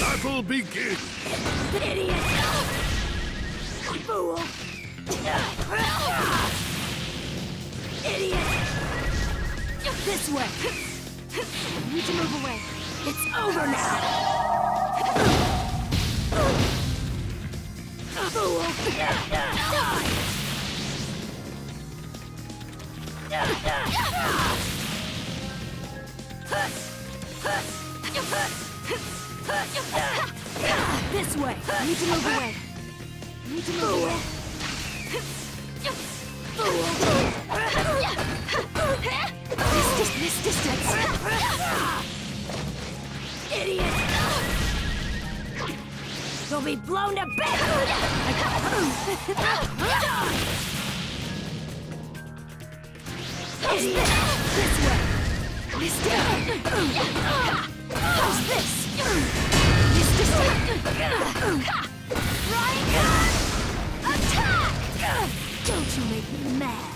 battle begins! Idiot! Fool! Idiot! This way! You need to move away. It's over now! Fool! Die! This way! You need to move away. You need to move away. This distance! Idiot! You'll be blown to bits! Idiot! This way! This down! How's this? This distance! Right! Attack! Don't you make me mad!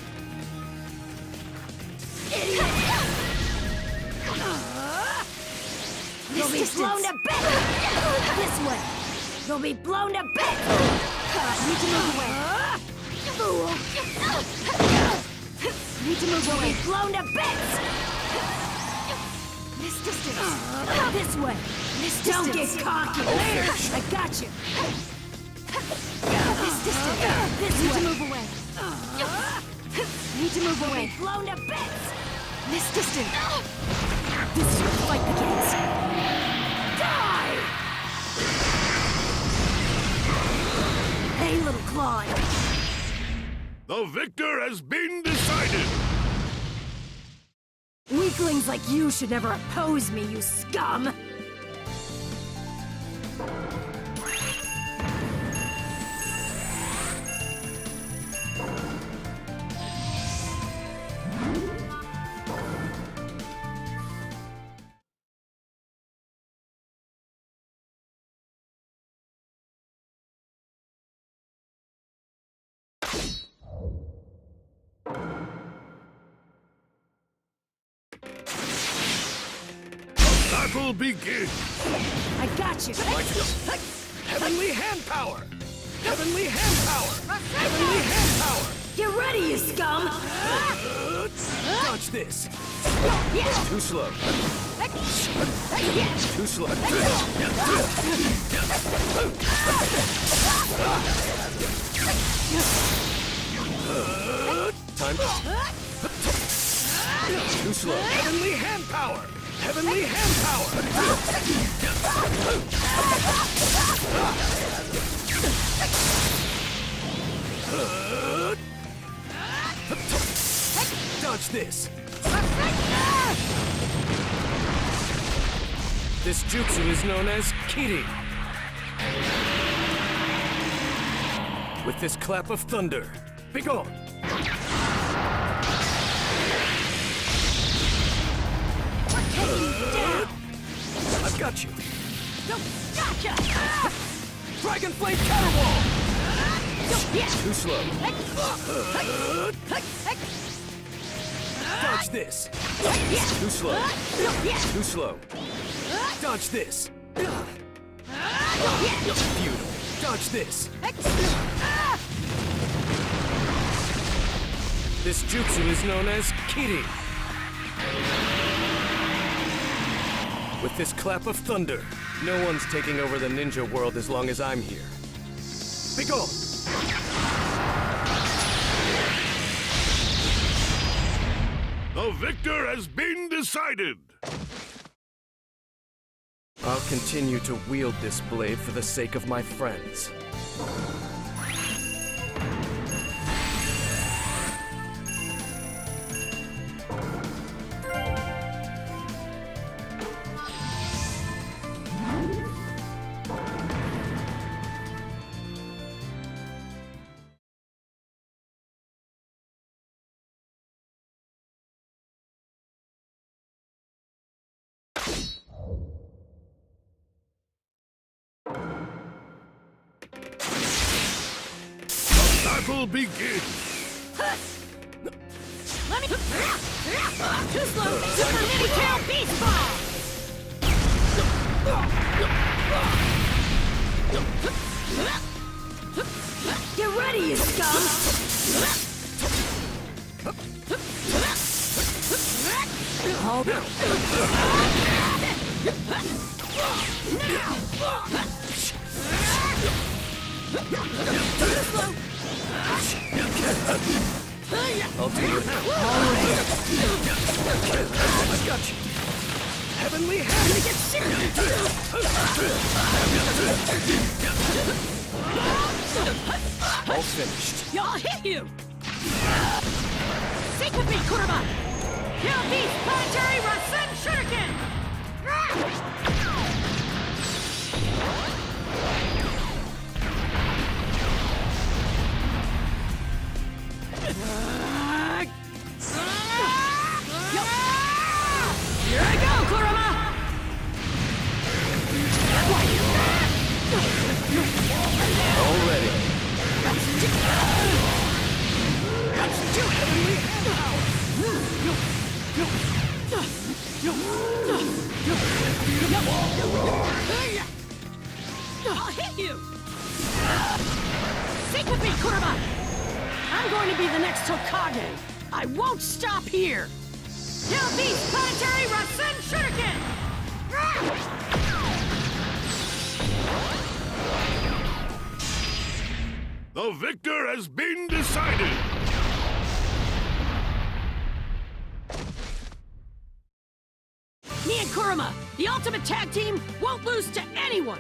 Idiot! You'll be blown to bits! This way! You'll be blown to bits! Need to move away! Fool! Need to move away! You'll be blown to bits! This distance! This way! This distance! Don't get cocky! I got you! This distance! This way! Need to move away! Need to move away! Blown to bits! This distance! This is where the fight begins! Die! Hey, little Claude! The victor has been decided! Weaklings like you should never oppose me, you scum! Battle begins! I got you! Heavenly hand power! Heavenly hand power! Heavenly hand power! Get ready, you scum! Dodge this! Too slow. Too slow. Time. Too slow. Heavenly hand power! Heavenly hand power! Dodge this! This jutsu is known as Kiri. With this clap of thunder, be gone! I've got you. Gotcha! Dragon Flame Counterwall! Too slow. Dodge this. Too slow. Too slow. Dodge this. Futile. Dodge this. This jutsu is known as Kiri. With this clap of thunder, no one's taking over the ninja world as long as I'm here. Be gone! The victor has been decided! I'll continue to wield this blade for the sake of my friends. Battle begins! Let me... Too slow! Super Mini Tail Beast Ball! Get ready, you scum! Hold on. I'll do it. I got you. Heavenly hand. Gonna get serious! All finished. I'll hit you! Syncope Kurama! Kill Beast Planetary Rasen Shuriken! Here I go, Kurama! Already. I'll hit you! Syncope Kurama! I'm going to be the next Hokage! I won't stop here! Kill Beast Planetary Rasen Shuriken! The victor has been decided! Me and Kurama, the ultimate tag team, won't lose to anyone!